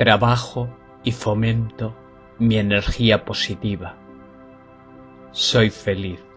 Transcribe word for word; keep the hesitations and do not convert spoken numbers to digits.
Trabajo y fomento mi energía positiva. Soy feliz.